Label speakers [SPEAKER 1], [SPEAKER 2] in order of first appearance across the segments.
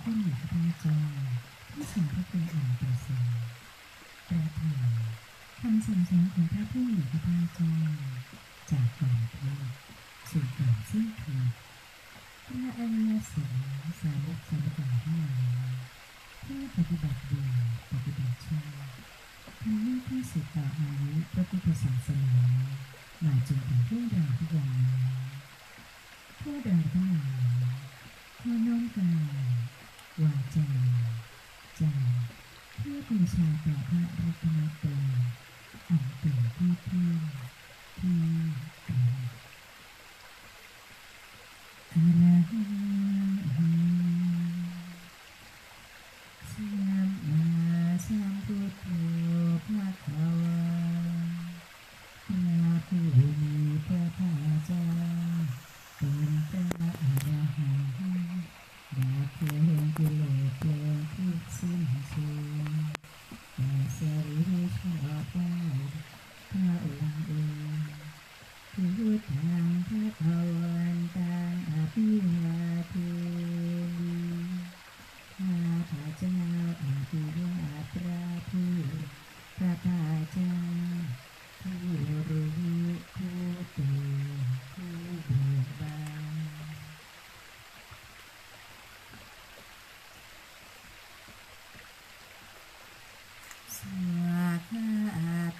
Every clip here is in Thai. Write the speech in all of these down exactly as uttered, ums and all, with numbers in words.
[SPEAKER 1] ขึ้นอยู่กับพระเจ้าที่ทรงพระคุณอันประเสริฐประทานคำสั่งสอนของพระผู้มีพระภาคเจ้าจากการพูดสู่การสิ้นทุกข์พระอริยสงฆ์สาวกสัมมาทั้งหลายผู้ปฏิบัติดีปฏิบัติชอบทำหน้าที่สืบต่ออายุพระพุทธศาสนามาจนถึงรุ่งเรืองทุกวันนี้พวกเราทั้งหลายขอน้อมกายวาจาใจเพื่อบูชาต่อพระรัตนตรัยอันเป็นที่พึ่งที่เป็นอะระหังสัมมาสัมพุทโธภะคะวะพระผู้มีพระภาคเจ้าเป็นพระอรหันต์ดับเพลิงกิเลสเพลิงทุกข์สิ้นสุดแต่สริชอบได้พระองค์เองพุทธังพระภวันตังอภิวาเทมิข้าพระเจ้าอภิวาทพระผู้พระภาคเจ้าผู้รู้ผู้ตื่นผู้เบิกบานสวากขาโต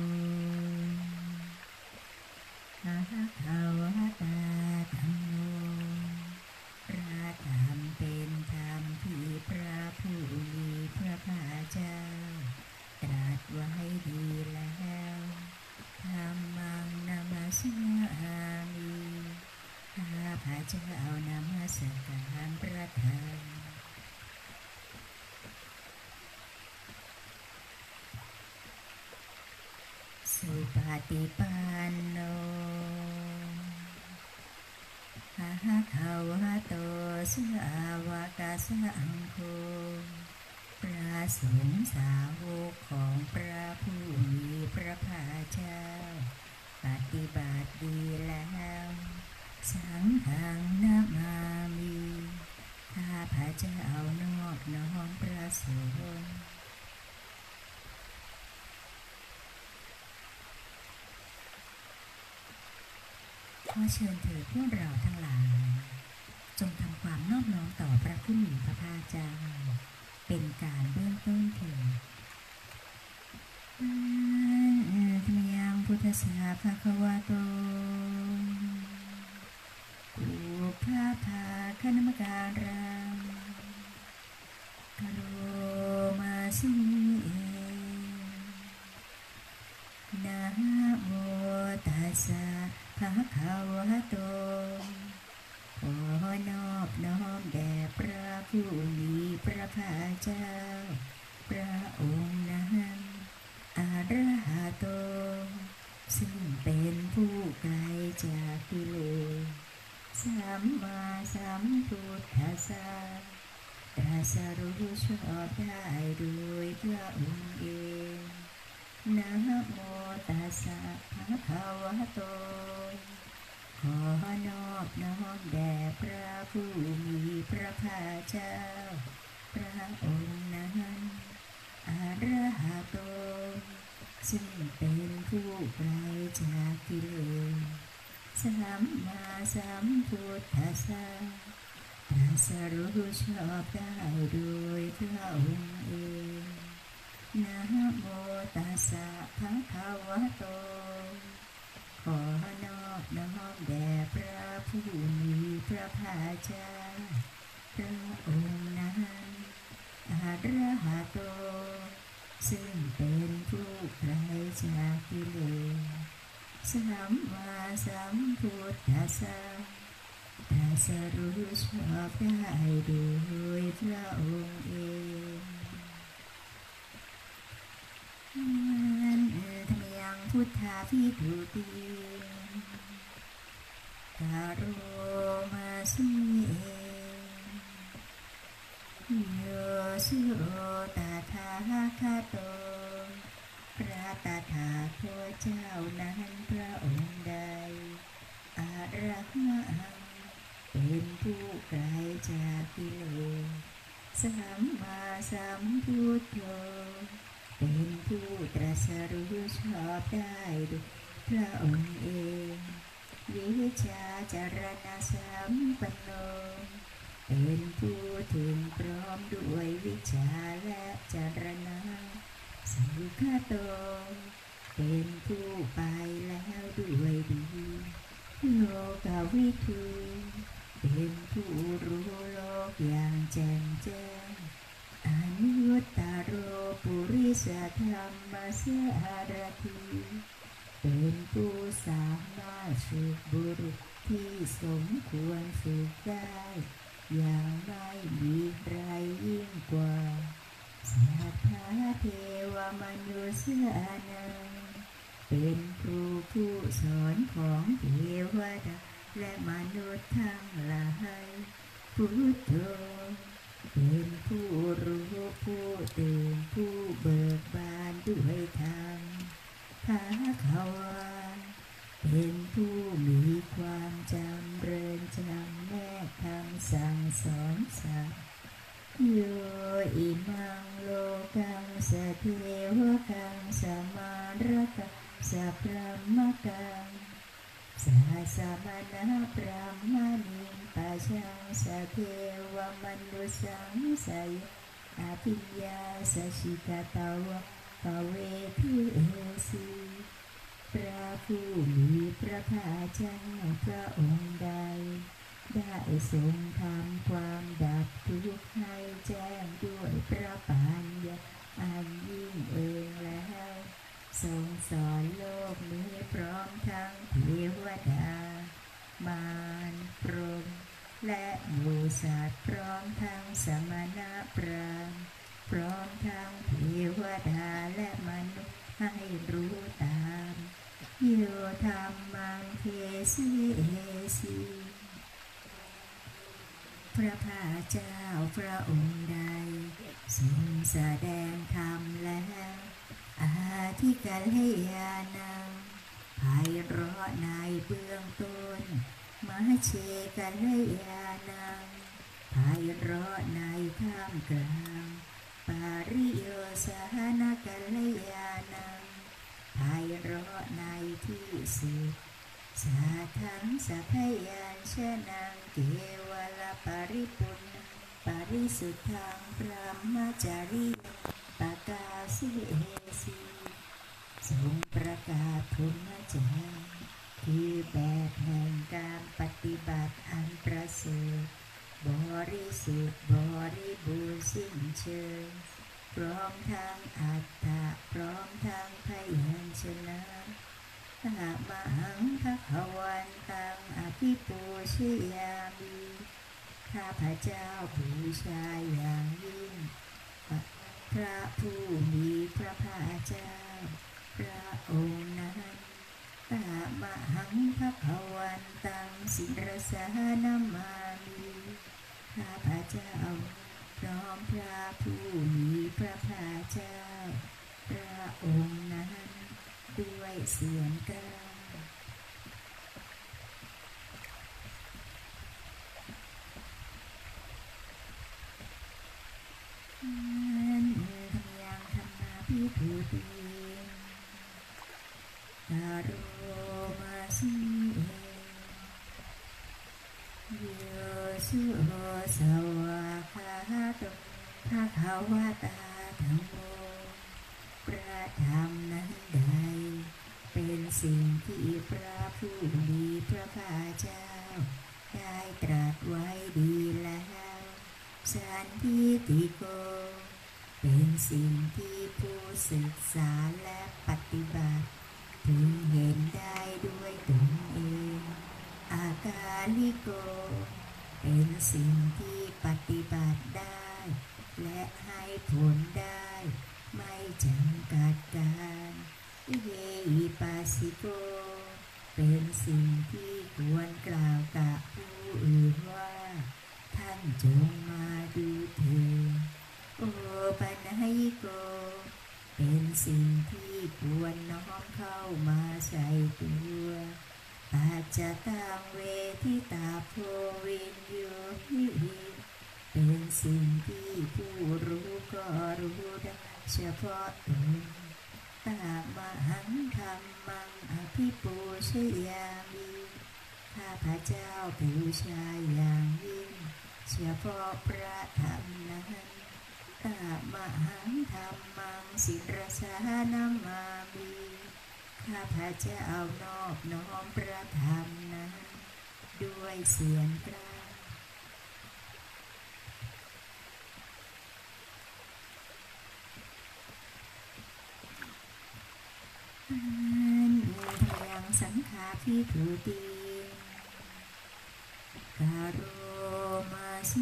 [SPEAKER 1] อะระหะวะตาธัมโมพระธรรมเป็นธรรมที่พระผู้มีพระภาคเจ้าตรัสไว้ดีแล้วธัมมังนามัสสามิข้าพระเจ้านมัสการพระธรรมสุปฏิปันโนภะคะวะโตสาวกสังโฆพระสงฆ์สาวกของพระผู้มีพระภาคเจ้าปฏิบัติดีแล้วสังฆังนะมามิข้าพระเจ้านอบน้อมพระสงฆ์ขอเชิญเถิดพวกเราทั้งหลายจงทำความนอบน้อมต่อพระผู้มีพระภาคเจ้าเป็นการเบื้องต้นเถิดธรรมยังพุทธสาภะคะวะโตอุปภาภาคณมการังคโรมาสิเอนะโมตัสสะภะคะวะโตขอนอบน้อมแด่พระผู้มีพระภาคเจ้าพระองค์นั้นอะระหะโตซึ่งเป็นผู้ไกลจากกิเลสสัมมาสัมพุทธัสสะตรัสรู้ชอบได้โดยพระองค์เองนะโมตัสสะภะคะวะโตขอนอบน้อมแด่พระผู้มีพระภาคเจ้าพระองค์นั้นอะระหะโตซึ่งเป็นผู้ไกลจากกิเลสสัมมาสัมพุทธัสสะตรัสรู้ชอบได้โดยพระองค์เองนะโมตัสสะภะคะวะโตขอนอบน้อมแด่พระผู้มีพระภาคเจ้าพระองค์นั้นอะระหะโตซึ่งเป็นผู้ไกลจากกิเลสสัมมาสัมพุทธัสสะตรัสรู้ชอบได้โดยพระองค์เองนั้นธรรมยังพุทธาภิกขุติคารมาสิเอโยสุโรตถาคโตพระตถาคตเจ้านั้นพระองค์ใดอะระหังเป็นผู้ไกลจากกิเลสสัมมาสัมพุทโธเป็นผู้ตรัสรู้ชอบได้ด้วยพระองค์เองวิชชาจารณะสัมปันโนเป็นผู้ถึงพร้อมด้วยวิชาและจารณะสุขโตเป็นผู้ไปแล้วด้วยดีโลกวิทูเป็นผู้รู้โลกอย่างแจ่มแจ้งอนุตตโรปุริสธรรมสารถีเป็นผู้สามารถฝึกบุรุษที่สมควรฝึกได้อย่างไม่มีใครยิ่งกว่าสัทธาเทวมนุษย์นังเป็นครูผู้สอนของเทวดาและมนุษย์ทั้งหลายพุทโธเป็นผู้รู้ผู้ตื่นผู้เบิกบานด้วยธรรมภาควาเป็นผู้มีความจำเริญจำแนกคำสั่งสอนสัตว์โยอิมังโลกังสเทวกังสมารกังสัพพะมะกังสาสะมนะพระมณิปัจจังสเทวมนุสังสยอภิญญาสชิกตาวะภเวทุเอสีพระผู้มีพระภาคเจ้าพระองค์ใดได้ทรงทำความดับทุกข์ให้แจ้งด้วยพระปัญญาอันยิ่งเองแล้วทรงสอนโลกนี้พร้อมทั้งเทวดามารพรหมและหมู่สัตว์พร้อมทั้งสมณพราหมณ์พร้อมทั้งเทวดาและมนุษย์ให้รู้ตามโยธรรมังเทสีเอสีพระภาคเจ้าพระองค์ใดทรงแสดงธรรมแล้วอาทิกัลยาณังไพเราะในเบื้องต้นมหเชกัลยาณังไพเราะในท่ามกลางปาริโยสหนกัลยาณังไพเราะในที่สุดสาทังสัพยัญชนะเกวลปริปุณณปริสุทธังพระมจาริปกาสิเอสีทรงประกาศพรหมจรรย์คือแบบแห่งการปฏิบัติอันประเสริฐบริสุทธิ์บริบูรณ์สิ้นเชิงพร้อมทั้งอัตถะพร้อมทั้งพยัญชนะอะมังภะวันตังอภิปูชยามิข้าพเจ้าบูชาอย่างยิ่งพระผู้มีพระภาคเจ้าพระองค์นั้นตามหังภะวันตังสิรสานามามิข้าพเจ้าพร้อมพระผู้มีพระภาคเจ้าพระองค์นั้นด้วยเสียงกล้านันธรรมยังธรรมาภิภูติตาโรมาสิเยสุโหสวะคาโตภะคะวะตาธัมโมพระธรรมนั้นใดเป็นสิ่งที่พระผู้มีพระภาคเจ้าได้ตรัสไว้ดีแล้วสันทิติโกเป็นสิ่งที่ผู้ศึกษาและปฏิบัติถึงเห็นได้ด้วยตนเองอากาลิโกเป็นสิ่งที่ปฏิบัติได้และให้ผลได้ไม่จำกัดการเยอิปัสสิโกเป็นสิ่งที่ควรกล่าวกับผู้อื่นว่าท่านจงมาดูเถิดโอปัญญิโกเป็นสิ่งที่ควรน้อมเข้ามาใส่ตัวปัจจตังเวทิตาโพวินโยหิเป็นสิ่งที่ผู้รู้ก็รู้ได้เฉพาะตนตามหังธรรมังอภิปูชยามิข้าพเจ้าบูชาอย่างยิ่งเฉพาะพระธรรมนั้นตามหังธรรมังสิรสานามามิข้าพเจ้านอบน้อมพระธรรมนั้นด้วยเสียงกล้ายังสังขาพิถุติกาโรมาสิ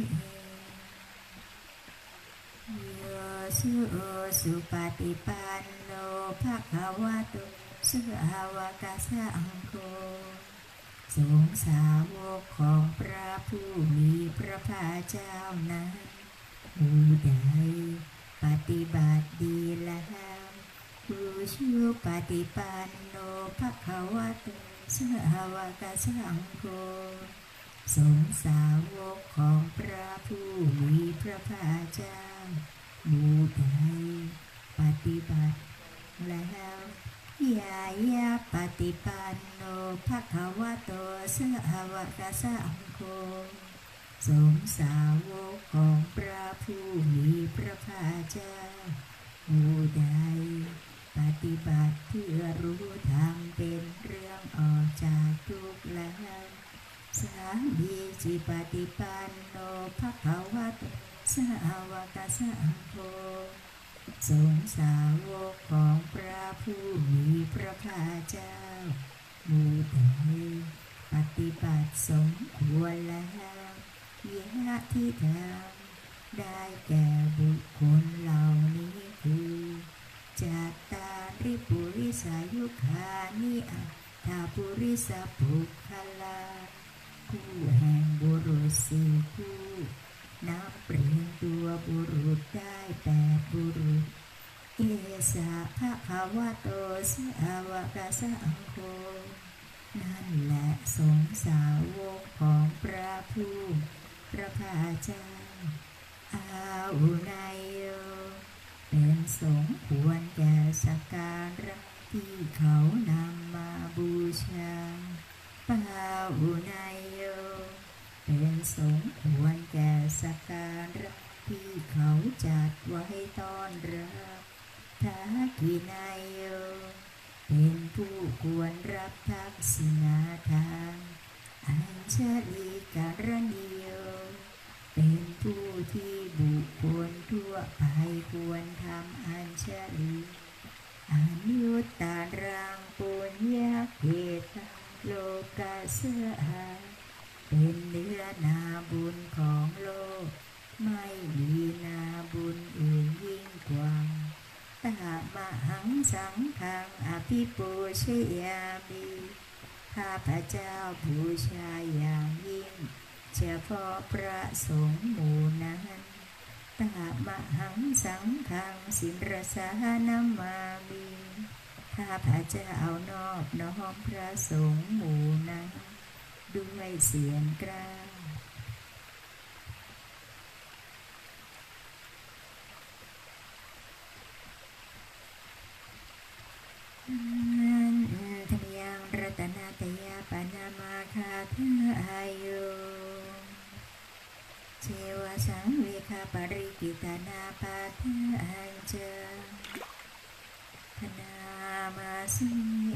[SPEAKER 1] โยสุสุปฏิปันโนภควโตสาวกสังโฆสงฆ์สาวกของพระผู้มีพระภาคเจ้านั้นผู้ใดปฏิบัติดีแล้วผู้ชื่อปฏิปันโนภควโตสาวกสังโฆสงฆ์สาวกของพระผู้มีพระภาคเจ้าผู้ใดปฏิบัติแล้วยายาปฏิปันโนภควโตสาวกสังโฆสงฆ์สาวกของพระผู้มีพระภาคเจ้าผู้ใดปฏิบัติเพื่อรู้ธรรมเป็นเรื่องออกจากทุกข์แล้วสามีจิปฏิปันโนภควโตสาวกสังโฆสงฆ์สาวกของพระผู้มีพระภาคเจ้าผู้ใดปฏิบัติสมควรแล้วยะที่ทำได้แก่บุคคลเหล่านี้คือจัตตาริปุริสายุคานิอัตถาปุริสปุคคลาผู้แห่งบุรุษสี่ผู้นับเปลี่ยนตัวบุรุษได้แปดบุรุษเอสะภะคะวะโตสาวกสังโฆนั่นแหละสงฆ์สาวกของพระผู้พระภาคเจ้าอาหุนายโยเป็นสงฆ์ควรแก่สักการะที่เขานำมาบูชาปาหุนายโยเป็นสงฆ์ควรแก่สักการะที่เขาจัดไว้ต้อนรับทักขินายโยเป็นผู้ควรรับทักษิณาทานอัญชลีการณิโยเป็นผู้ที่บุคคลทั่วไปควรทำอัญชลีอนุตตรังปุญญเกตังโลกัสสะเป็นเนื้อนาบุญของโลกไม่มีนาบุญอื่นยิ่งกว่าตามหังสังฆังอภิปูชยามิข้าพเจ้าบูชาอย่างยิ่งเฉพาะพระสงฆ์หมู่นั้นตามหังสังฆังสิรสานามามิข้าพเจ้านอบน้อมพระสงฆ์หมู่นั้นด้วยเสียงกล้าธรรมยังรัตนาตยาปนามาคาทายุเชวสังเวคาปริกิตานาปาทาเจธนามาสิ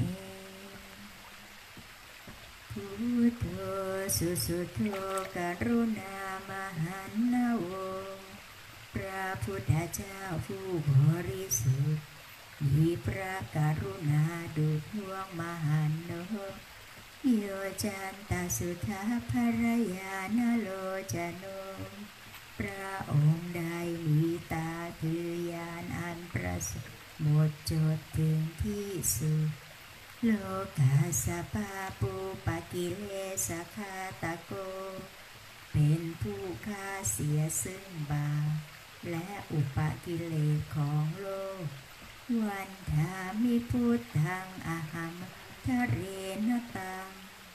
[SPEAKER 1] พุทโธสุสุโธกรุณามหันนาโวพระพุทธเจ้าผู้บริสุทธิ์มีพระกรุณาดุจห่วงมหันโนโยจันตสุทธาภรยานโลจโนพระองค์ได้มีตาคือยานอันประเสริฐหมดจดถึงที่สุดโลกาสปาปูปกิเลสคาตโกเป็นผู้ฆ่าเสียซึ่งบาปและอุปกิเลสของโลกวันธามิพุทธังอหัมทะเรนตัง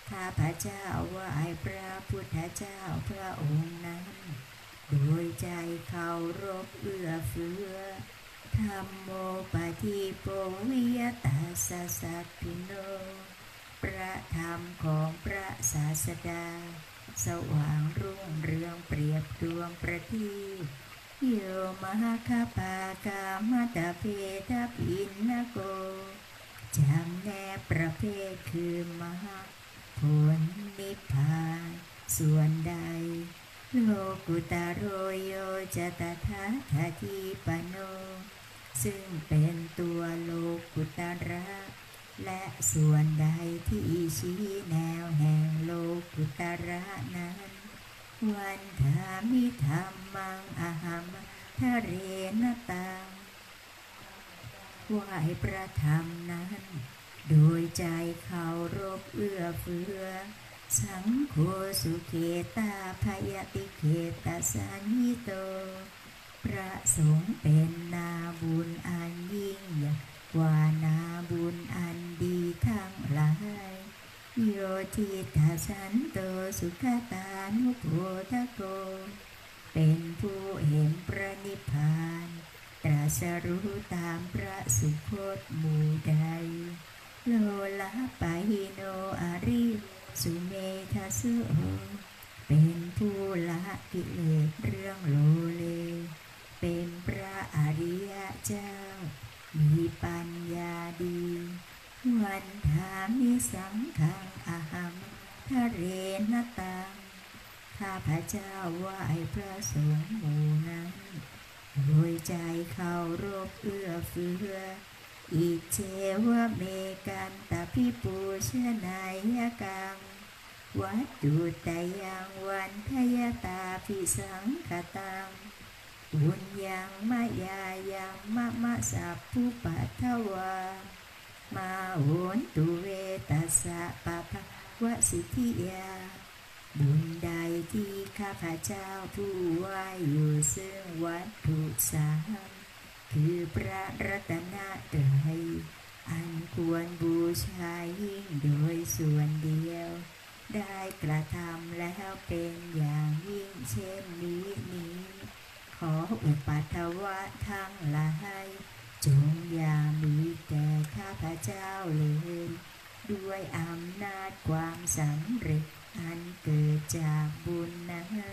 [SPEAKER 1] ข้าพเจ้าไหว้พระพุทธเจ้าพระองค์นั้นโดยใจเคารพเอื้อเฟื้อธัมโมปฏิโปวิยตัสสะสัพพิโนพระธรรมของพระศาสดาสว่างรุ่งเรืองเปรียบดวงประทีปโยมหคปากามตะเพทปินนโกจำแนกประเภทคือมหาผลนิพพานส่วนใดโลกุตโรโยจตถาคติปโนซึ่งเป็นตัวโลกุตระและส่วนใดที่ชี้แนวแห่งโลกุตระนั้นวันธามิธรรมังอหัมทะเรนตังไหว้พระธรรมนั้นโดยใจเคารพเอื้อเฟื้อสังโฆสุเขตาพยติเขตสันนิโตพระสงฆ์เป็นนาบุญอันยิ่งใหญ่กว่านาบุญอันดีทั้งหลายโยทิทัสสันโตสุขตานุโพธโกเป็นผู้เห็นพระนิพพานตรัสรู้ตามพระสุคตหมู่ใดโลละปะหิโนอริสุเมทัสโอเป็นผู้ละกิเลสเรื่องโลเลเป็นพระอริยเจ้ามีปัญญาดีวันธามิสังฆังอหัมทะเรนตังข้าพเจ้าไหว้พระสงฆ์หมู่นั้นโดยใจเคารพเอื้อเฟื้ออิเจวะเมกันตพิปูชนายกังวัดดุตยังวันทยตาภิสังขตังบุญยังมายายังมะมะสัพพุปัทวามาโหนตุเวตัสสะปะภะวะสิทธิยาบุญใดที่ข้าพเจ้าผู้ไหว้อยู่ซึ่งวัตถุสามคือพระรัตนตรัยอันควรบูชายิ่งโดยส่วนเดียวได้กระทำแล้วเป็นอย่างยิ่งเช่นนี้นี้ขออุปัฏฐวะทั้งหลายจงอย่ามีแก่ข้าพเจ้าเลยด้วยอำนาจความสำเร็จอันเกิดจากบุญนั้น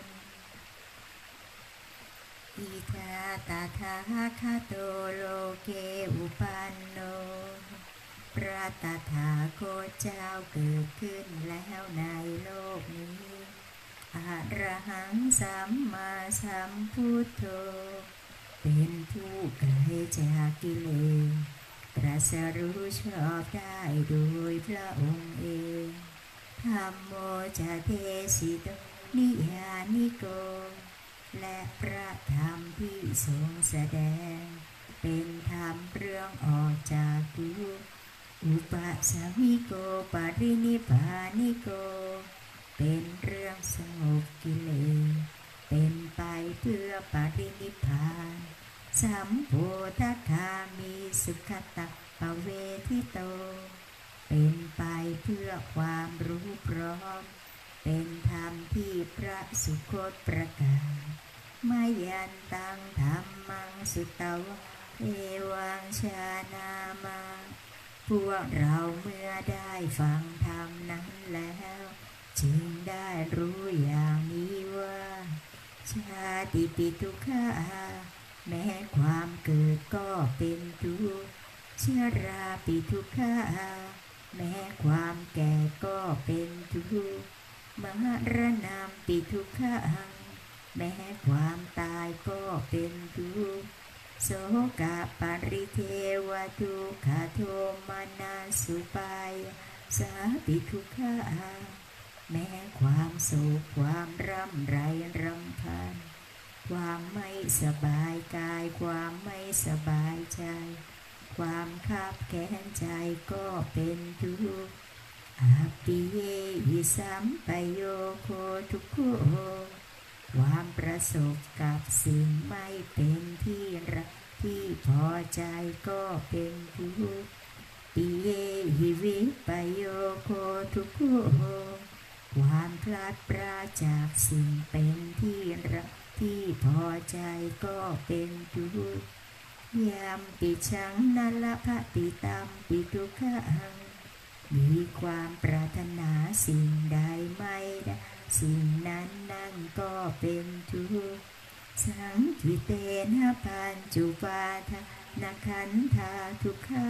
[SPEAKER 1] อิทาตถาคโตโลเกอุปันโนพระตถาคตเจ้าเกิดขึ้นแล้วในโลกนี้อะระหังสัมมาสัมพุทโธเป็นผู้ไกลจากกิเลสตรัสรู้ชอบได้โดยพระองค์เองธัมโมจะเทสิโตนิยานิโกและพระธรรมที่ทรงแสดงเป็นธรรมเรื่องออกจากทุกข์อุปสัมมิโกปรินิพพานิโกเป็นเรื่องสงบกิเลสเป็นไปเพื่อปรินิพพานสัมโพธคามีสุขตัปเวทิโตเป็นไปเพื่อความรู้พร้อมเป็นธรรมที่พระสุคตประกาศมายันตังธรรมังสุตตวะเอวังชานามาพวกเราเมื่อได้ฟังธรรมนั้นแล้วจึงได้รู้อย่างนี้ว่าชาติปิทุกขาแม้ความเกิดก็เป็นทุกข์ชราปิทุกขาแม้ความแก่ก็เป็นทุกข์มรณะปิทุกขาแม้ความตายก็เป็นทุกข์โสกปริเทวทุกขโทมนัสสุปายสาปิทุกขาแม้ความโศกความร่ำไรรำพันความไม่สบายกายความไม่สบายใจความคับแค้นใจก็เป็นทุกข์อาปิเยหิสัมปโยโคทุกโขความประสบกับสิ่งไม่เป็นที่รักที่พอใจก็เป็นทุกข์ปิเยหหิวิปโยโคทุกโขความพลัดพรากจากสิ่งเป็นที่รักที่พอใจก็เป็นทุกข์ยามปิชังนัลละภติตัมปิทุกขังมีความปรารถนาสิ่งใดไม่ได้สิ่งนั้นนั่นก็เป็นทุกข์สังคิเตนะปัญจุปาทานาขันธาทุกขา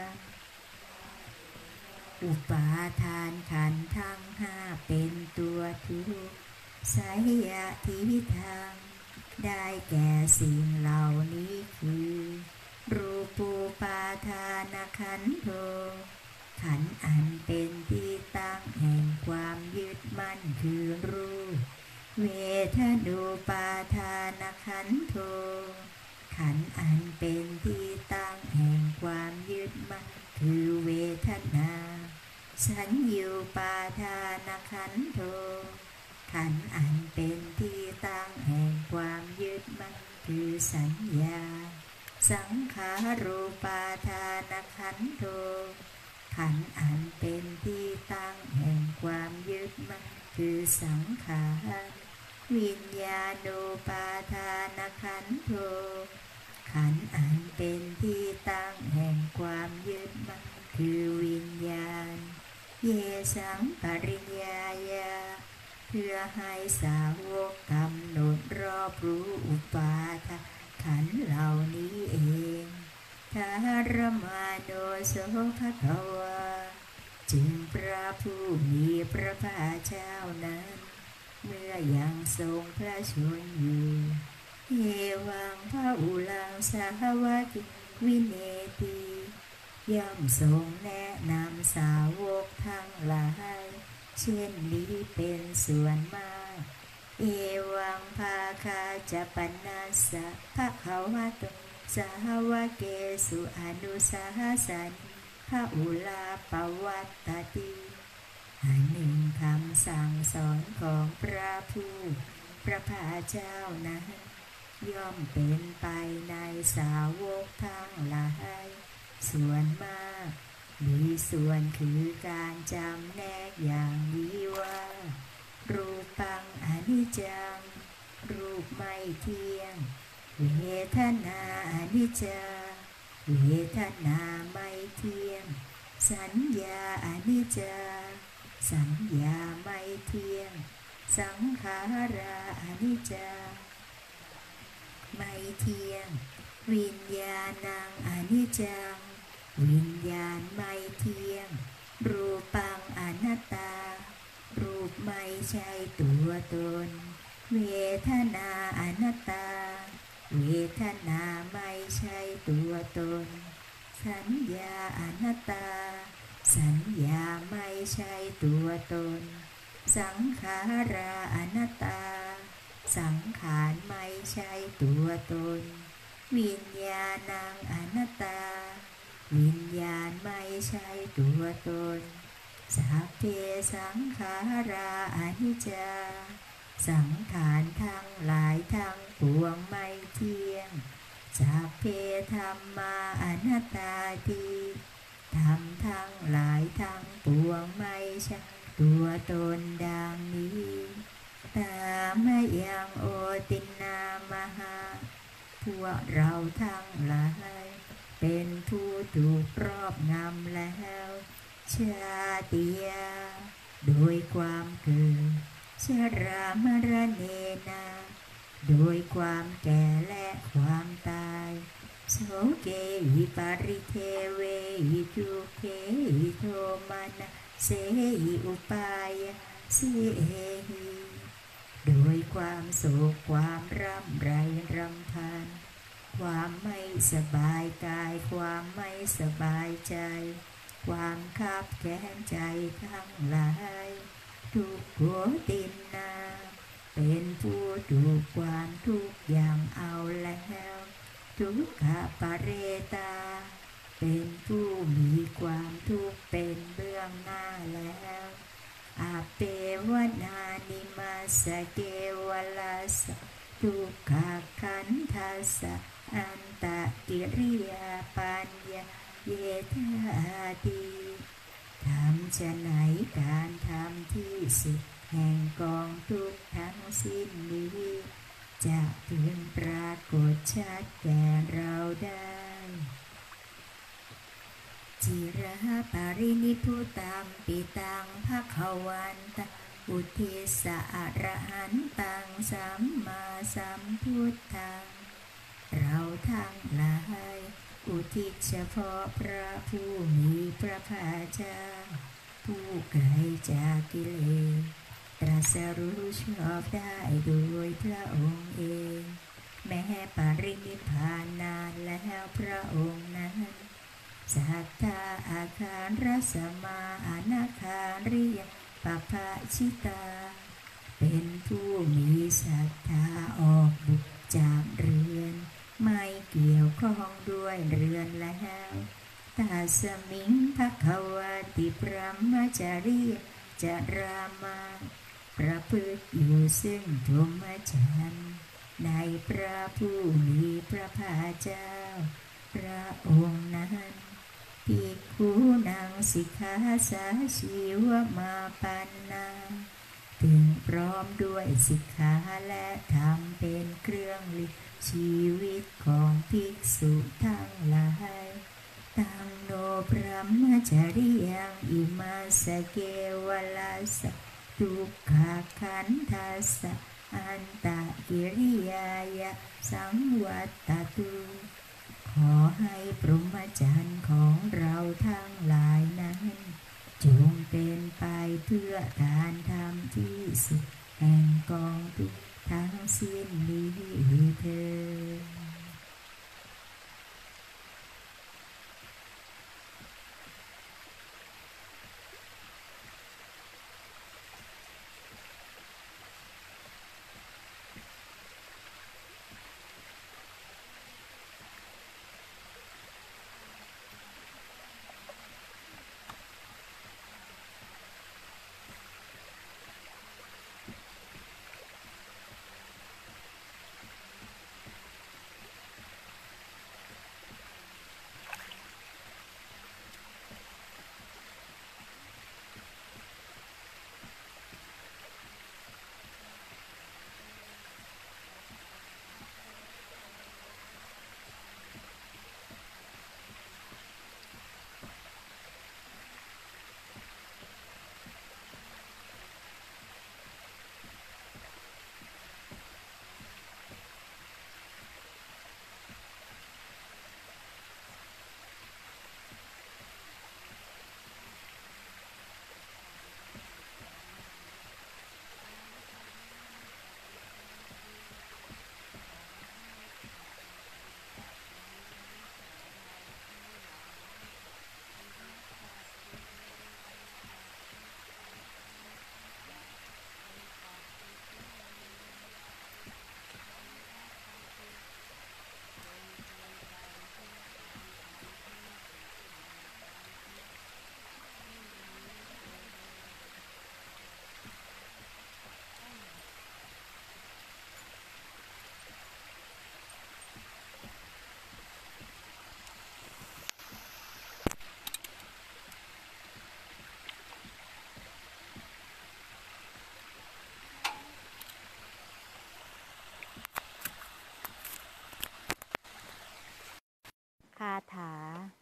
[SPEAKER 1] อุปาทานขันธ์ทั้งห้าเป็นตัวทุกข์ไสยทิทางได้แก่สิ่งเหล่านี้คือรูปูปาทานขันธ์โธขันธ์อันเป็นที่ตั้งแห่งความยึดมั่นคือรูปเวทนูปาทานขันธ์โธขันธ์อันเป็นที่ตั้งแห่งความยึดมั่นคือเวทนาสัญญูปาทานขันธ์โธขันธ์อันเป็นที่ตั้งแห่งความยึดมั่นคือสัญญาสังขารูปาทานขันธ์โธขันธ์อันเป็นที่ตั้งแห่งความยึดมั่นคือสังขารวิญญาณูปาทานขันธ์โธขันธ์อันเป็นที่ตั้งแห่งความยึดมั่นคือวิญญาณเยสังปริญญายาเพื่อให้สาวกกำหนดรอบรู้อุปาทานขันธ์เหล่านี้เองทารมาโนโสภควาจึงพระผู้มีพระภาคเจ้านั้นเมื่อยังทรงพระชนอยู่เอวังพระอุลังสาวกิวิเนติย่อมทรงแนะนำสาวกทั้งหลายเช่นนี้เป็นส่วนมากเอวังภาคาจะปนัสสะภะคะวะโตสาวเกสุอนุสาสันพระอุลาปวัตตติอันหนึ่งคำสั่งสอนของพระผู้พระภาคเจ้านั้นย่อมเป็นไปในสาวกทั้งหลายส่วนมากมีส่วนคือการจำแนกอย่างนี้ว่ารูปังอนิจจังรูปไม่เที่ยงเวทนาอนิจจาเวทนาไม่เที่ยงสัญญาอนิจจาสัญญาไม่เที่ยงสังขาราอนิจจาไม่เที่ยงวิญญาณังอนิจจังวิญญาณไม่เที่ยงรูปังอนัตตารูปไม่ใช่ตัวตนเวทนาอนัตตาเวทนาไม่ใช่ตัวตนสัญญาอนัตตาสัญญาไม่ใช่ตัวตนสังขาราอนัตตาสังขารไม่ใช่ตัวตนวิญญาณังอนัตตาวิญญาณไม่ใช่ตัวตนสัพเพสังขาราอนิจจาสังขารทั้งหลายทั้งปวงไม่เที่ยงสัพเพธัมมาอนัตตาติธรรมทั้งหลายทั้งปวงไม่ใช่ตัวตนดังนี้ตามยังโอตินามหาพวกเราทั้งหลายเป็นผู้ถูกครอบงำแล้วชาติยาโดยความเกิดชรามรณเนนาโดยความแก่และความตายโสเกหิปาริเทเวหิทุเขหิโทมานะเสหิอุปายะเสหิโดยความโศกความร่ำไรรำพันความไม่สบายกายความไม่สบายใจความคับแค้นใจทั้งหลายทุกโขตินนาเป็นผู้ถูกความทุกอย่างเอาแล้วทุกขปะเรตาเป็นผู้มีความทุกข์เป็นเบื้องหน้าแล้วอาเปวนานิมาสเกวลาสทุกขขันธัสสะอันตกิริยาปัญญาเยธาติจะไหนการทำที่สุดแห่งกองทุกข์ทั้งสิ้นนี้จะพึงปรากฏชัดแก่เราได้จิระปารินิพพุตังปิตังภคะวันตะอุทิสะอรหันตังสัมมาสัมพุทธังเราทั้งหลายอุทิศเฉพาะพระผู้มีพระภาคเจ้าผู้ไกลจากกิเลสตรัสรู้ชอบได้โดยพระองค์เองแม้ปรินิพพานนานแล้วพระองค์นั้นสัทธาอาคารรัสมาอนาคาริยปภะชิตาเป็นผู้มีศรัทธาออกบุกจากเรือนไม่เกี่ยวข้องด้วยเรือนแล้วตาสมิงภควติพรหมจารีจารามาประพฤติอยู่ซึ่งธรรมจรรย์ในพระผู้มีพระภาคเจ้าพระองค์นั้นภิกขุนังสิกขาสาชีวมาปันนาถึงพร้อมด้วยสิกขาและธรรมเป็นเครื่องลิชีวิตของภิกษุทั้งหลายตังโนพระมจาริยังอิมาสเกวลัสสะทุกขขันธัสสะอันตะกิริยายะสังวัตตตุขอให้พรหมจรรย์ของเราทั้งหลายนั้นจงเป็นไปเพื่อการทำที่สุดแห่งกองทุกข์ทั้งสิ้นนี้เถิดคาถา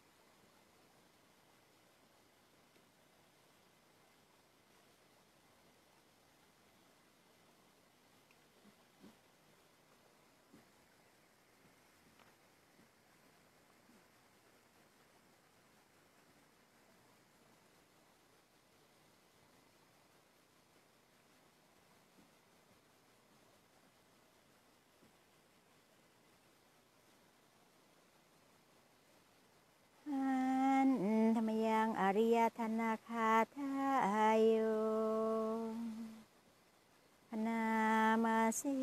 [SPEAKER 1] ธรรมยังอริยธนาคาทายโยพนามาสิ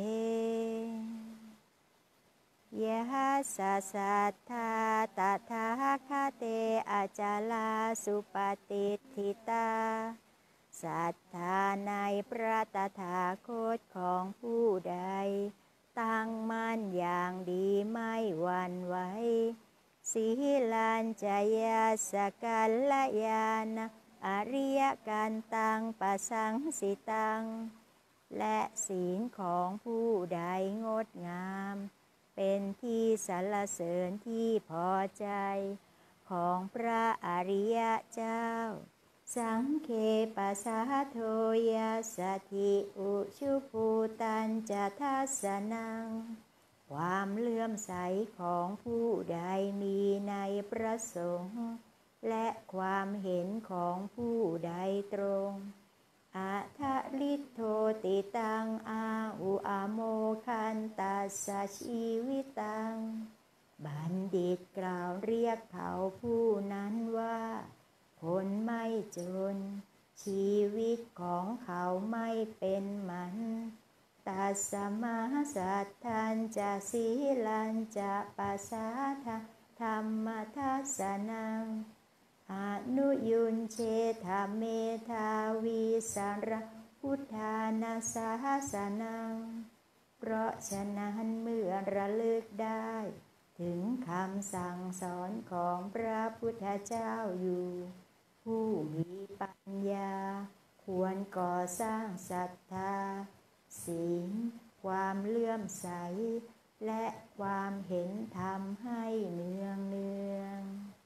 [SPEAKER 1] ยะสะสัทธาตถาคเตอาจาลาสุปฏิทิตาศรัทธาในพระตถาคตของผู้ใดตั้งมั่นอย่างดีไม่หวั่นไหวสีลัญจยาสกัลลยานะอริยกันตังปะสังสิตังและศีลของผู้ใดงดงามเป็นที่สรรเสริญที่พอใจของพระอริยเจ้าสังเคปะสาโทยัสสถิอุชุปูตันจะทัสสนังความเลื่อมใสของผู้ใดมีในพระสงฆ์และความเห็นของผู้ใดตรงอัทะลิโทติตังอาอุอโมคันตัสสะชีวิตังบัณฑิตกล่าวเรียกเขาผู้นั้นว่าคนไม่จนชีวิตของเขาไม่เป็นมันตัสสมาสัทธันจะสีลันจะปัสสาทะธรรมทัสสนังอนุยุนเชธาเมธาวีสารพุทธานาสาสนังเพราะฉะนั้นเมื่อระลึกได้ถึงคำสั่งสอนของพระพุทธเจ้าอยู่ผู้มีปัญญาควรก่อสร้างศรัทธาศีลความเลื่อมใสและความเห็นธรรมให้เนืองเนือง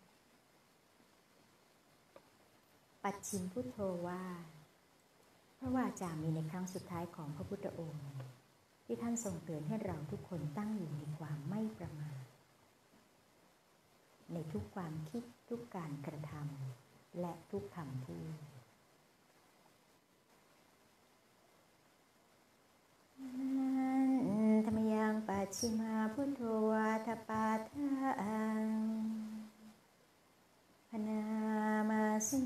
[SPEAKER 1] ปัจฉิมพุทโธว่าพระวาจามีในครั้งสุดท้ายของพระพุทธองค์ที่ท่านทรงเตือนให้เราทุกคนตั้งอยู่ในความไม่ประมาทในทุกความคิดทุกการกระทำและทุกคำพูดธรรมยังปัจฉิมาพุทโธวาทปาทังพนามาสิ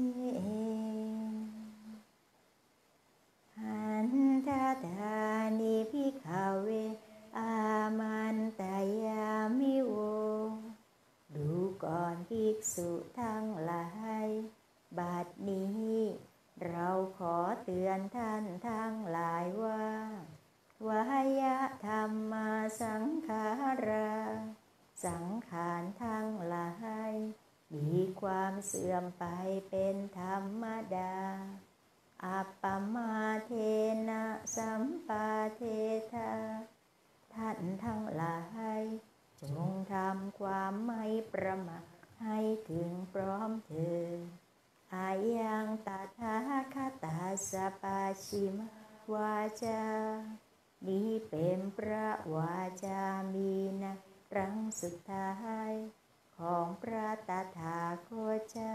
[SPEAKER 1] หันทตานิภิกขเวอามันตายามิโวดูก่อนภิกษุทั้งหลายบัดนี้เราขอเตือนท่านทั้งหลายว่าวายะธรรมาสังขาราสังขารทั้งหลายมีความเสื่อมไปเป็นธรรมดาอัปปมาเทนะสัมปาเทธาท่านทั้งหลายจงทำความไม่ประมาทให้ถึงพร้อมเถิดอายังตถาคตาสปาชิมวาจานี้เป็นพระวาจามีนะครั้งสุดท้ายของพระตถาคตเจ้า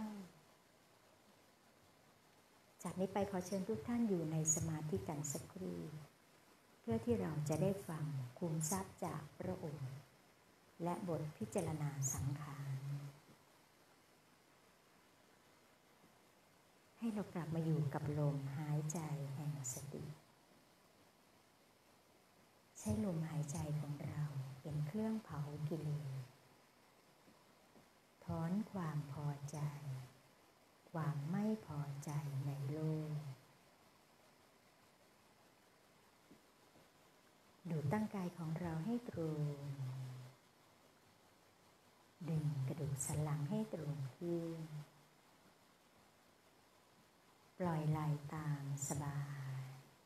[SPEAKER 1] จากนี้ไปขอเชิญทุกท่านอยู่ในสมาธิกันสักครู่เพื่อที่เราจะได้ฟังคุมทรัพย์จากพระองค์และบทพิจารณาสังขารให้เรากลับมาอยู่กับลมหายใจแห่งสติใช้ลมหายใจของเราเป็นเครื่องเผากิเลสถอนความพอใจความไม่พอใจในโลกดูตั้งกายของเราให้ตรงดึงกระดูกสันหลังให้ตรงขึ้นปล่อยไหล่ตามสบาย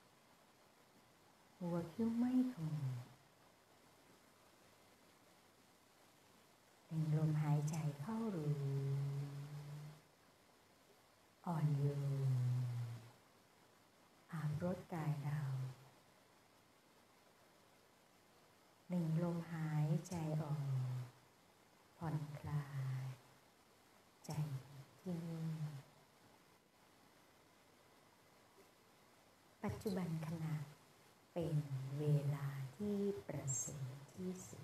[SPEAKER 1] หัวคิ้วไม่ขมวดดึงลมหายใจเข้ารู้อ่อนโยนอาบรดกายเราดึงลมหายใจออกผ่อนคลายใจที่นิ่งปัจจุบันขณะเป็นเวลาที่ประเสริฐที่สุด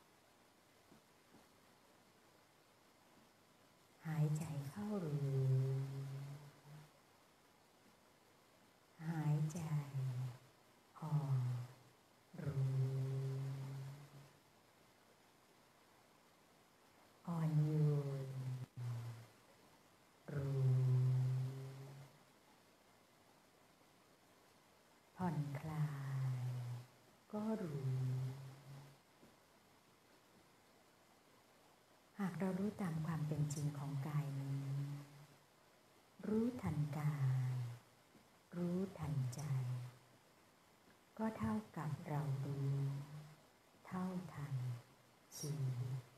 [SPEAKER 1] หายใจเข้ารู้หายใจออกรู้อ่อนโยนรู้ผ่อนคลายก็รู้หากเรารู้ตามความเป็นจริงของกายนี้รูกายรู้ทันใจก็เท่ากับเรารู้เท่าทันชีวิต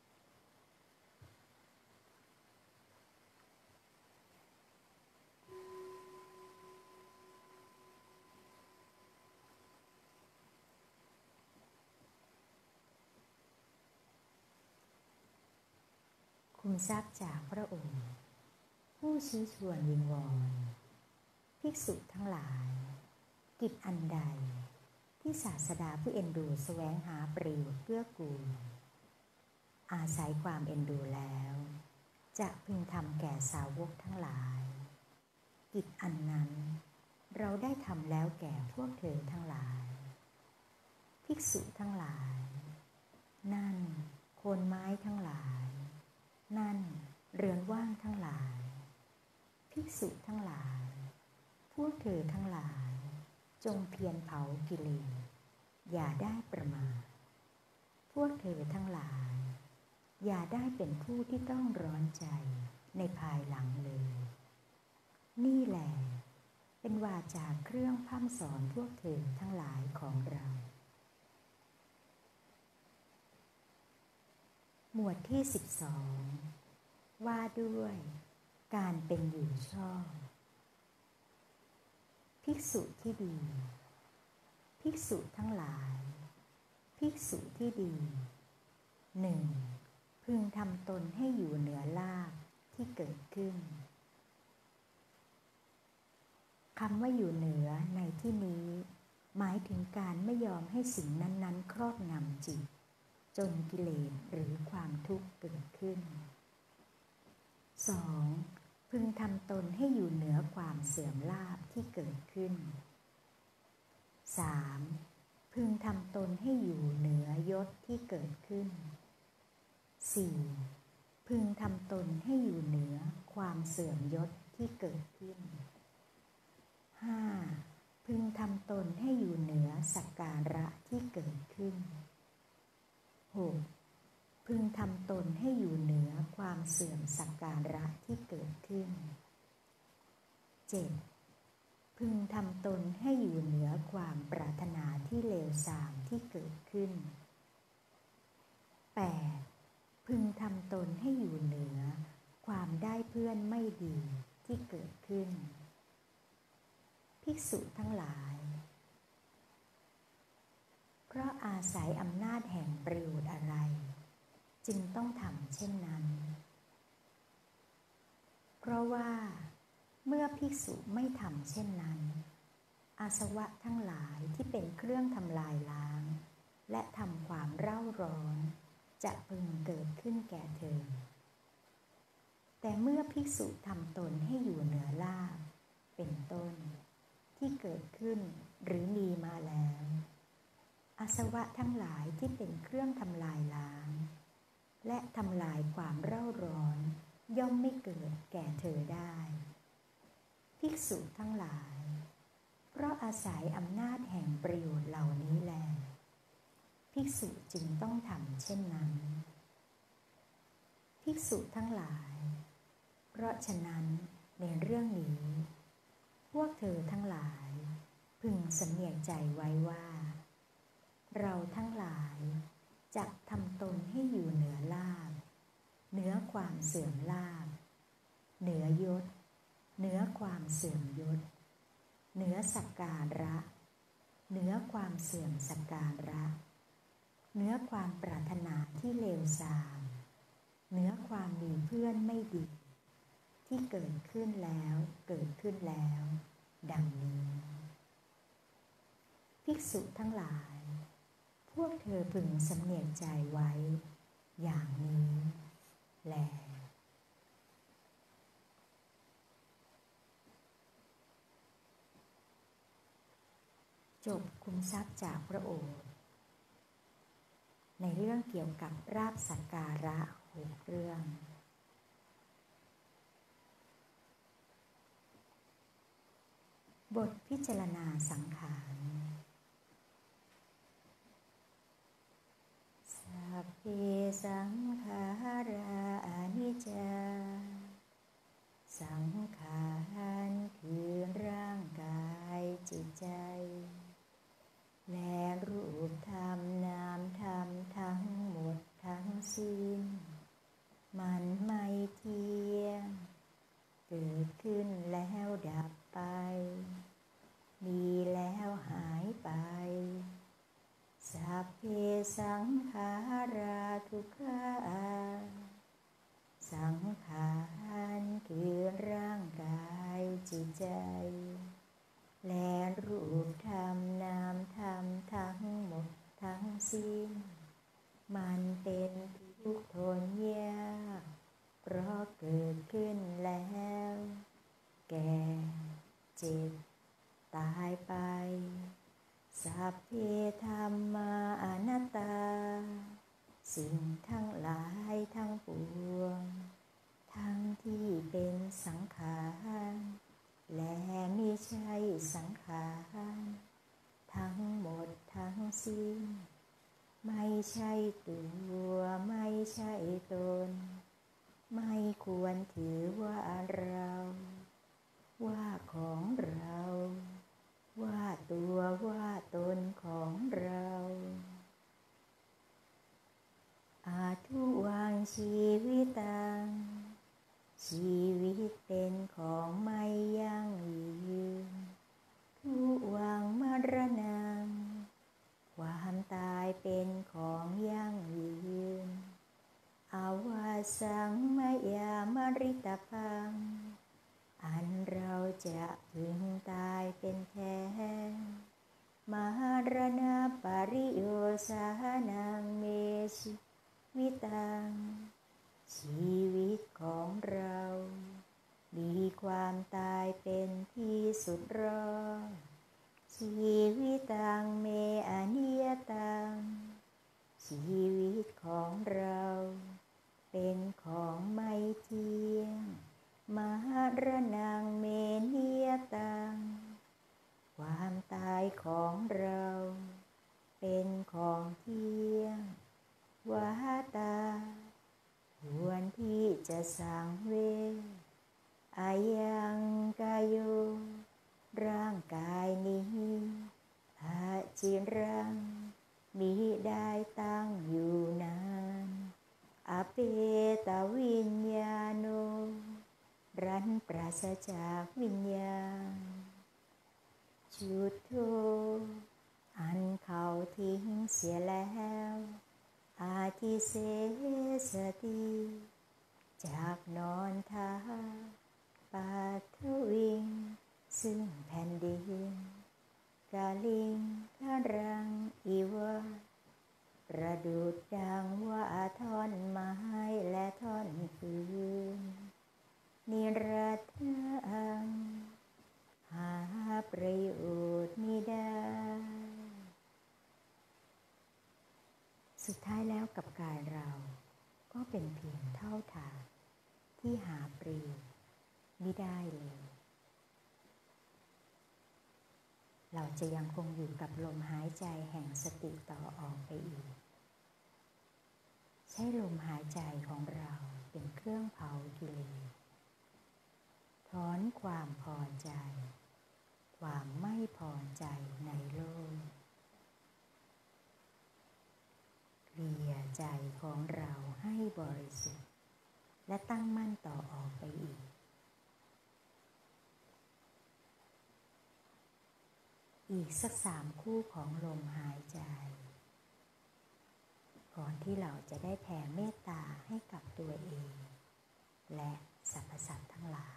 [SPEAKER 1] คุมทรัพย์จากพระองค์ผู้ชี้ชวนวิงวอนภิกษุทั้งหลายกิจอันใดที่ศาสดาผู้เอ็นดูแสวงหาประโยชน์เกื้อกูลอาศัยความเอ็นดูแล้วจะพึงทำแก่สาวกทั้งหลายกิจอันนั้นเราได้ทำแล้วแก่พวกเธอทั้งหลายภิกษุทั้งหลายนั่นโคนไม้ทั้งหลายนั่นเรือนว่างทั้งหลายภิกษุทั้งหลายพวกเธอทั้งหลายจงเพียรเผากิเลสอย่าได้ประมาทพวกเธอทั้งหลายอย่าได้เป็นผู้ที่ต้องร้อนใจในภายหลังเลยนี่แหละเป็นวาจาเครื่องพร่ำสอนพวกเธอทั้งหลายของเราหมวดที่สิบสองว่าด้วยการเป็นอยู่ชอบภิกษุที่ดีภิกษุทั้งหลายภิกษุที่ดีหนึ่งพึงทำตนให้อยู่เหนือลาภที่เกิดขึ้นคำว่าอยู่เหนือในที่นี้หมายถึงการไม่ยอมให้สิ่งนั้นๆครอบงำจิตจนกิเลสหรือความทุกข์เกิดขึ้น สอง. พึงทำตนให้อยู่เหนือความเสื่อมลาภที่เกิดขึ้น สาม. พึงทำตนให้อยู่เหนือยศที่เกิดขึ้น สี่. พึงทำตนให้อยู่เหนือความเสื่อมยศที่เกิดขึ้น ห้า. พึงทำตนให้อยู่เหนือสักการะที่เกิดขึ้น หก. พึงทำตนให้อยู่เหนือความเสื่อมสักการะที่เกิดขึ้น เจ็ด. พึงทำตนให้อยู่เหนือความปรารถนาที่เลวทรามที่เกิดขึ้น แปด. พึงทำตนให้อยู่เหนือความได้เพื่อนไม่ดีที่เกิดขึ้นภิกษุทั้งหลายเพราะอาศัยอำนาจแห่งประโยชน์อะไรจึงต้องทำเช่นนั้นเพราะว่าเมื่อภิกษุไม่ทำเช่นนั้นอาสวะทั้งหลายที่เป็นเครื่องทำลายล้างและทำความเร่าร้อนจะพึงเกิดขึ้นแก่เธอแต่เมื่อภิกษุทำตนให้อยู่เหนือลาภเป็นต้นที่เกิดขึ้นหรือมีมาแล้วอาสวะทั้งหลายที่เป็นเครื่องทำลายล้างและทำลายความเร่าร้อนย่อมไม่เกิดแก่เธอได้ภิกษุทั้งหลายเพราะอาศัยอำนาจแห่งประโยชน์เหล่านี้แลภิกษุจึงต้องทำเช่นนั้นภิกษุทั้งหลายเพราะฉะนั้นในเรื่องนี้พวกเธอทั้งหลายพึงสำเนียกใจไว้ว่าเราทั้งหลายจะทำตนให้อยู่เหนือลาภเหนือความเสื่อมลาภเหนือยศเหนือความเสื่อมยศเหนือสักการะเหนือความเสื่อมสักการะเหนือความปรารถนาที่เลวทรามเหนือความมีเพื่อนไม่ดีที่เกิดขึ้นแล้วเกิดขึ้นแล้วดังนี้ภิกษุทั้งหลายพวกเธอพึงสำเนียกใจไว้อย่างนี้แลจบคุมทรัพย์จากพระโอษฐ์ในเรื่องเกี่ยวกับราภสักการะหกเรื่องบทพิจารณาสังขารสัพเพสังขาราอนิจจาสังขาราขาสังขารคือร่างกายจิตใจและรูปธรรมนามธรรมทั้งหมดทั้งสิ้นมันเป็นทุกข์ทนยากเพราะเกิดขึ้นแล้วแก่เจ็บตายไปสัพเพธัมมาอนัตตาสิ่งทั้งหลายทั้งปวงทั้งที่เป็นสังขารและไม่ใช่สังขารทั้งหมดทั้งสิ้นไม่ใช่ตัวไม่ใช่ตนไม่ควรถือว่าเราว่าของเราว่าตัวว่าตนของเราอาทุวังชีวิตังชีวิตเป็นของไม่ยั่งยืนทุวังมรณังความตายเป็นของยั่งยืนอาวาสังมยามริตพังอันเราจะพึงตายเป็นแท้มรณะปริโยสานังเมชิวิตังชีวิตของเรามีความตายเป็นที่สุดรอชีวิตตังเมอนิยตังชีวิตของเราเป็นของไม่เที่ยงมรณังเมนิยตังความตายของเราเป็นของเที่ยงวาตาควรที่จะสังเวชอายังกายโยร่างกายนี้อาจิรังมิได้ตั้งอยู่นานอเปตวิญญาโนรั้นปราศจากวิญญาณจุดโธอันเขาทิ้งเสียแล้วอาทิเสสติจากนอนท้าปาทวิงซึ่งแผ่นดินกาลิงการังอีวะประดุจดังว่าท่อนไม้และท่อนฟืนนิรัตถังหาประโยชน์มิได้สุดท้ายแล้วกับกายเราก็เป็นเพียงเท่าฐานที่หาเปรียบมิได้เลยเราจะยังคงอยู่กับลมหายใจแห่งสติต่อออกไปอีกใช้ลมหายใจของเราเป็นเครื่องเผากิเลสถอนความพอใจความไม่พอใจในโลกเคลียร์ใจของเราให้บริสุทธิ์และตั้งมั่นต่อออกไปอีกอีกสักสามคู่ของลมหายใจก่อนที่เราจะได้แผ่เมตตาให้กับตัวเองและสรรพสัตว์ทั้งหลาย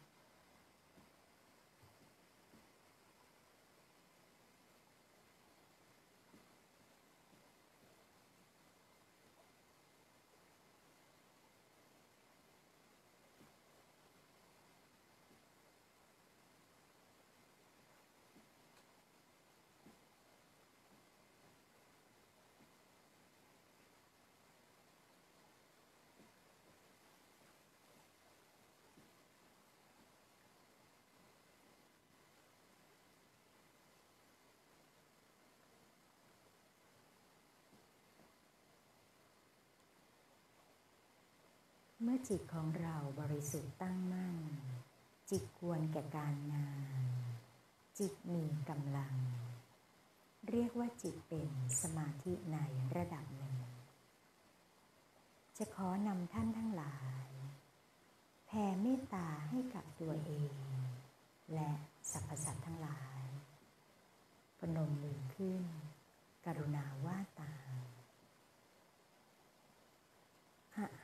[SPEAKER 1] เมื่อจิตของเราบริสุทธิ์ตั้งมั่นจิตควรแก่การงานจิตมีกำลังเรียกว่าจิตเป็นสมาธิในระดับหนึ่งจะขอนำท่านทั้งหลายแผ่เมตตาให้กับตัวเองและสรรพสัตว์ทั้งหลายพนมมือขึ้นกรุณาว่าตาม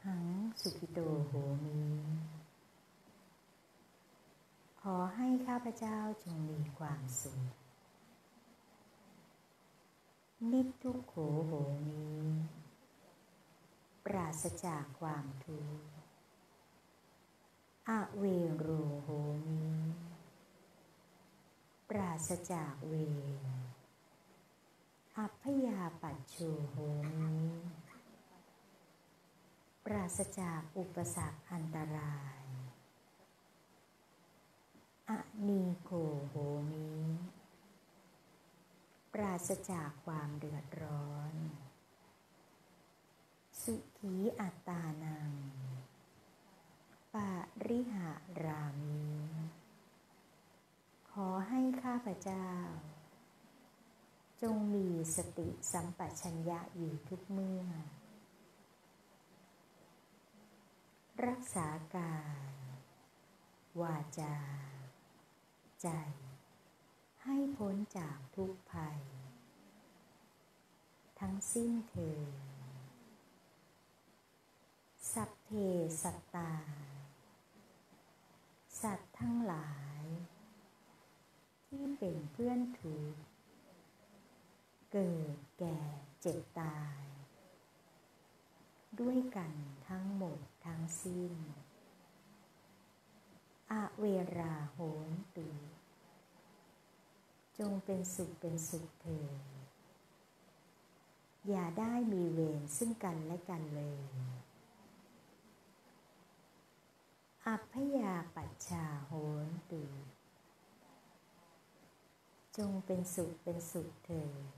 [SPEAKER 1] หังสุขิโตโหมิขอให้ข้าพเจ้าจงมีความสุขนิพทุกโขโหมิปราศจากความทุกข์อเวโรโหมิปราศจากเวรอัพพยาปัชโชโหมิปราศจากอุปสรรคอันตรายอนีโกโหมิปราศจากความเดือดร้อนสุขีอัตตานังปาริหารามิขอให้ข้าพเจ้าจงมีสติสัมปชัญญะอยู่ทุกเมื่อรักษากายวาจาใจให้พ้นจากทุกภัยทั้งสิ้นเถิดสัพเพสัตตาสัตว์ทั้งหลายที่เป็นเพื่อนทุกข์เกิดแก่เจ็บตายด้วยกันทั้งหมดทั้งสิ้นอเวราโหนตุจงเป็นสุขเป็นสุขเถิดอย่าได้มีเวรซึ่งกันและกันเลยอัพพยาปัชชาโหนตุจงเป็นสุขเป็นสุขเถิด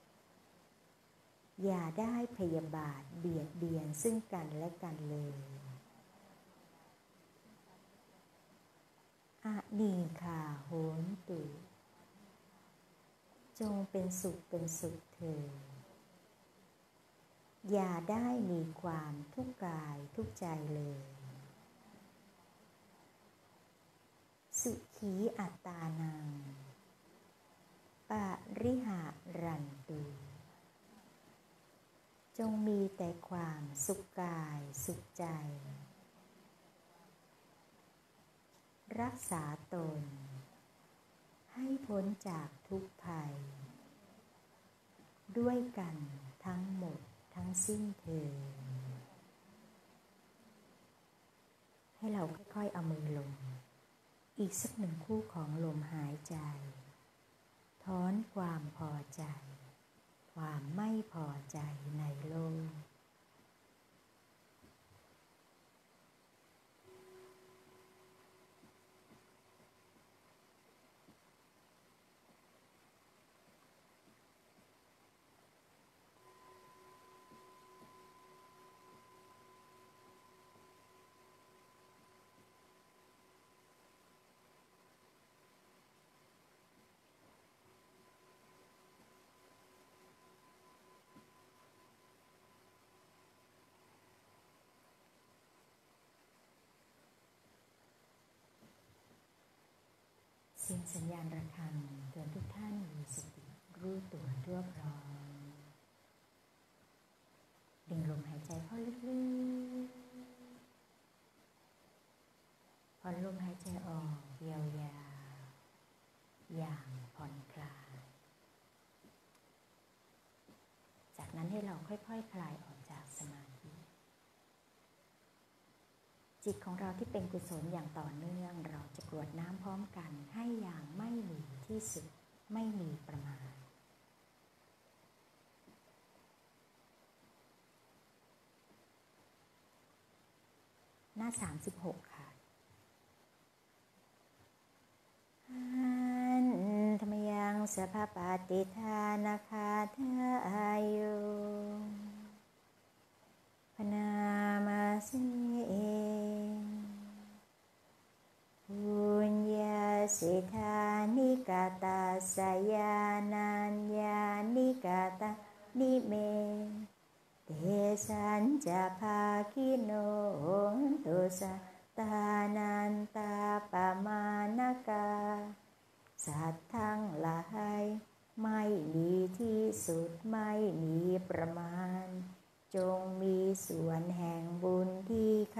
[SPEAKER 1] อย่าได้พยาบาทเบียดเบียนซึ่งกันและกันเลยอนีฆาโหนตุจงเป็นสุขเป็นสุขเถิดอย่าได้มีความทุกข์กายทุกข์ใจเลยสุขีอัตตานังปาริหารันตุจงมีแต่ความสุขกายสุขใจรักษาตนให้พ้นจากทุกภัยด้วยกันทั้งหมดทั้งสิ้นเถิดให้เราค่อยๆเอามือลงอีกสักหนึ่งคู่ของลมหายใจถอนความพอใจความไม่พอใจในโลกเสียงสัญญาณระฆังเตือนทุกท่านมีสติรู้ตัวทั่วพร้อมดึงลมหายใจเข้าลึกๆผ่อนลมหายใจออกยาวๆอย่างผ่อนคลายจากนั้นให้เราค่อยๆ ค, คลายออกจากสมาธิจิตของเราที่เป็นกุศลอย่างต่อเนื่องเราจะกรวดน้ำพร้อมกันให้อย่างไม่มีที่สุดไม่มีประมาณหน้าสามสิบหกค่ะอันธรรมยังสัพพปฏิทานาคาทายโยพนามาสิเอปุญญาสิทานิกาตาสยานัญญานิกาตานิเมเตสัญจะภาคิโนตุสะตานันตาปมานกาสัตว์ทั้งหลายไม่มีที่สุดไม่มีประมาณจงมีส่วนแห่งบุญ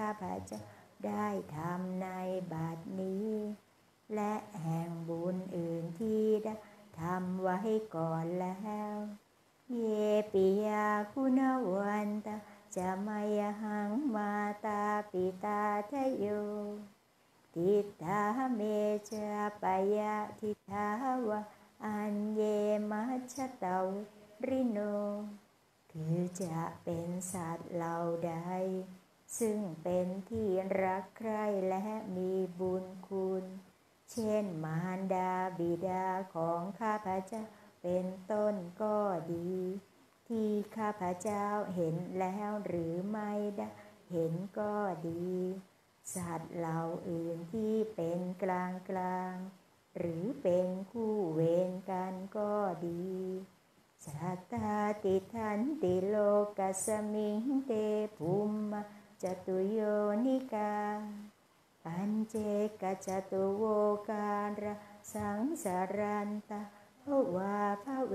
[SPEAKER 1] าพเจ้าได้ทำในบัดนี้และแห่งบุญอื่นที่ได้ทำไว้ก่อนแล้วเยปิยาคุณวันตาจะมายหังมาตาปิตาทะโยทิฏฐาเมจาปยะทิฏฐาวะอันเยมัชฌตาริโนคือจะเป็นสัตว์เหล่าใดซึ่งเป็นที่รักใคร่และมีบุญคุณเช่นมารดาบิดาของข้าพเจ้าเป็นต้นก็ดีที่ข้าพเจ้าเห็นแล้วหรือไม่ได้เห็นก็ดีสัตว์เหล่าอื่นที่เป็นกลางกลางหรือเป็นคู่เวรกันก็ดีสัตตาติทันติโลกัสมิงเตภูมิจตุโยนิกาปัญเจกจตุโวการะสังสารันตะภวาภเว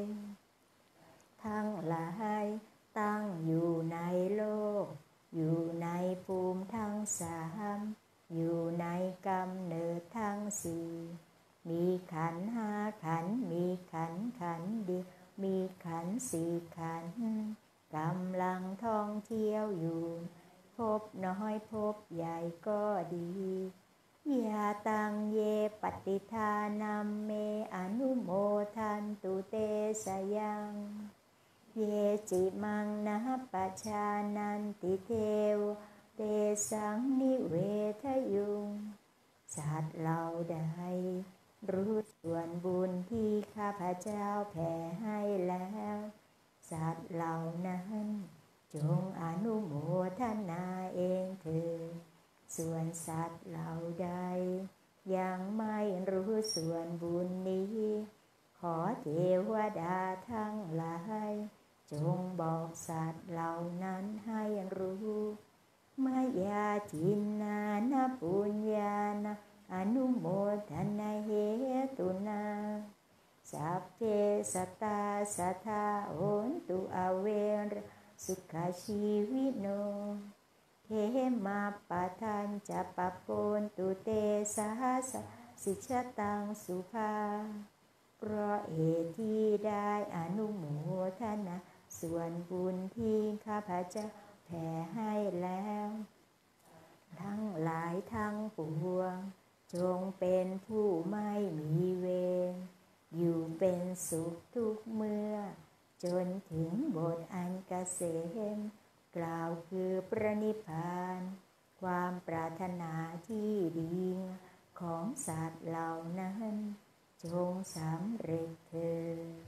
[SPEAKER 1] ทั้งหลายตั้งอยู่ในโลกอยู่ในภูมิทั้งสามอยู่ในกำเนิดทั้งสี่มีขันธ์ห้าขันธ์มีขันธ์ขันธ์เดียวมีขันธ์สี่ขันธ์กำลังท่องเที่ยวอยู่พบน้อยพบใหญ่ก็ดียาตังเยปฏิทานัมเมอนุโมทันตุเตสยังเยจิมังนะปัจจานันติเทวเตสังนิเวทยุงสัตว์เหล่าใดรู้ส่วนบุญที่ข้าพเจ้าแผ่ให้แล้วสัตว์เหล่านั้นจงอนุโมทนาเองเถิดส่วนสัตว์เหล่าใดยังไม่รู้ส่วนบุญนี้ขอเทวดาทั้งหลายจงบอกสัตว์เหล่านั้นให้รู้มายาทินนานะปุญญานะอนุโมทนาเหตุนาสัพเพสัตตาสัทธาโหนตุอเวรสุขชีวิโนเทมาปะทันจะปะโปนตุเตสหัสสิชตังสุภาเพราะเหตุที่ได้อนุโมทนาส่วนบุญที่ข้าพเจ้าแผ่ให้แล้วทั้งหลายทั้งปวงจงเป็นผู้ไม่มีเวรอยู่เป็นสุขทุกเมื่อจนถึงบทอันเกษมกล่าวคือพระนิพพานความปรารถนาที่ดีของสัตว์เหล่านั้นจงสำเร็จเถิด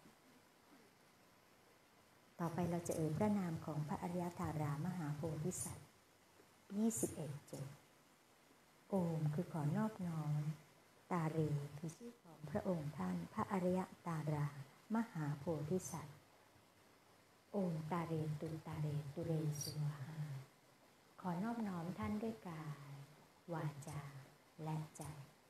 [SPEAKER 1] ต่อไปเราจะเอ่ยพระนามของพระอริยธารามหาโพธิสัตว์ยี่สิบเอ็ดจบโอมคือขอนอบน้อมตาเรคือชื่อของพระองค์ท่านพระอริยตารามหาโพธิสัตว์โอมตาเรตุตาเรตุเรสวาหาขอนอบน้อมท่านด้วยกายวาจาและใจ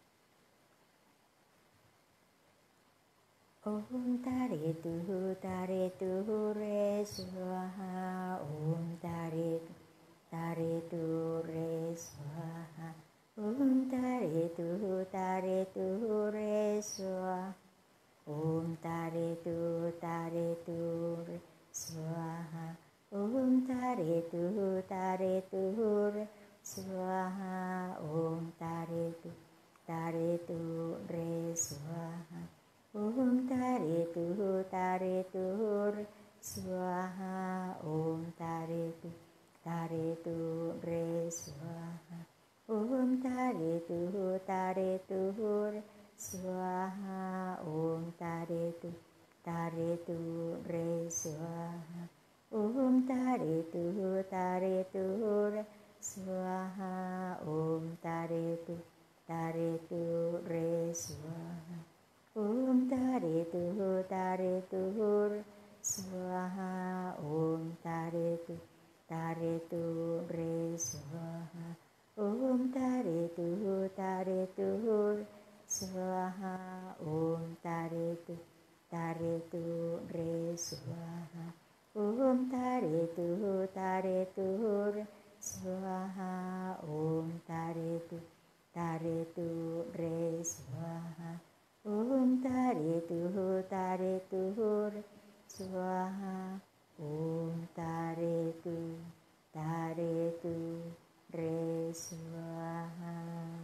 [SPEAKER 1] โอมตาเรตุตาเรตุเรสวาหาโอมตาเรตุตาเรตุเรสวาหาโอมตาเรตุตาเรตุเรสวาโอมตาเรตุตาเรตุเรสวาหาโอมตาเรตุตาเรตุเรสวาหาโอมตาเรตุตาเรตุเรสวาหาโอมตาเรตุตาเรตุเรสวาหาโอมตาเรตุตาเรตุเรสวาหาโอมตาเรตุตาเรตุเรสวาหาโอมตาเรตุตาเรตุเรสวาหาโอมตาเรตุตาเรตุเรสวาหาโอมตาเรตุตาเรตุเรสวาหาโอมตาเรตุตาเรตุเรสวาหาโอมตาเรตุตาเรตุเรสวาหาโอมตาเรตุตาเรตุเรสวาหาโอมตาเรตุตาเรตุเรสวาหาโอมตาเรตุตาเรตุเรสวาหาโอมตาเรตุตาเรตุเรสวาหาโอมตาเรตุตาเรตุเรสวาหาโอมตาเรตุตาเรตุเรสวาหา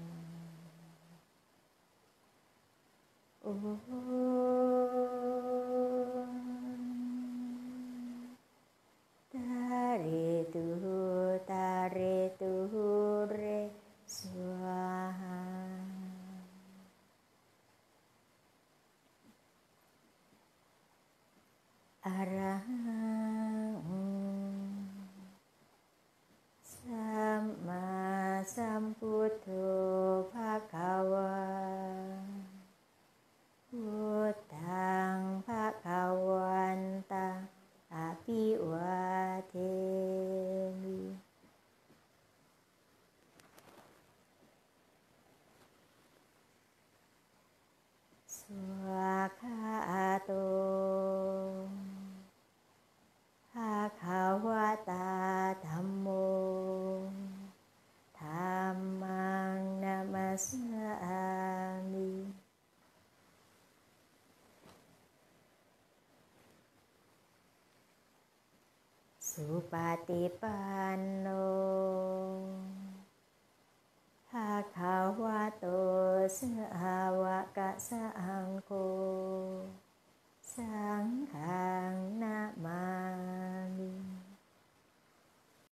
[SPEAKER 1] โอตาเรตุตาเรตุเรสวาหาอะระหังสัมมาสัมพุทโธภะคะวาพุทธังภะคะวันตังอะภิวาเทมิสวากขาโตภะคะวะตาธัมโมธัมมังนะมัสสามิสุปฏิปันโนภะคะวะโตสาวกสังโฆ